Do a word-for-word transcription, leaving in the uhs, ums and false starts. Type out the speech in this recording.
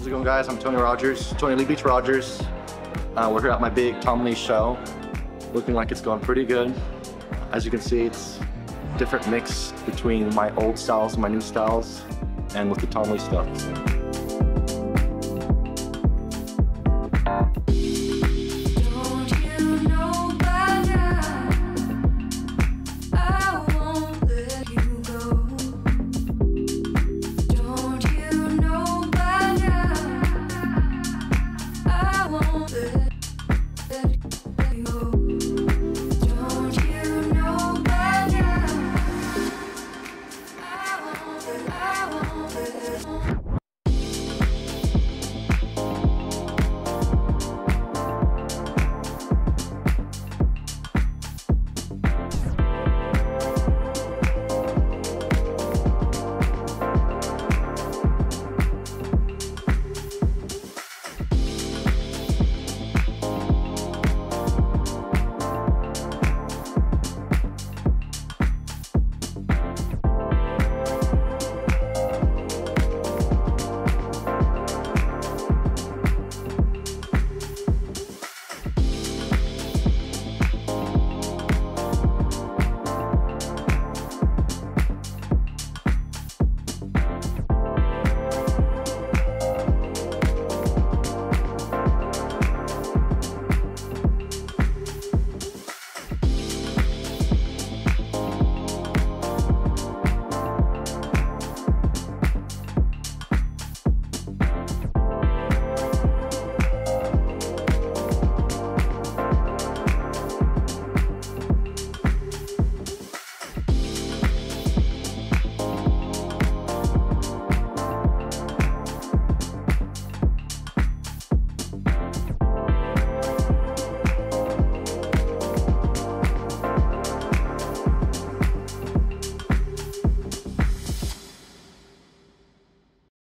How's it going, guys? I'm Tony Rogers, Tony Lea Beach Rogers. Uh, we're here at my big Tom Lea show. Looking like it's going pretty good. As you can see, it's a different mix between my old styles and my new styles, and with the Tom Lea stuff.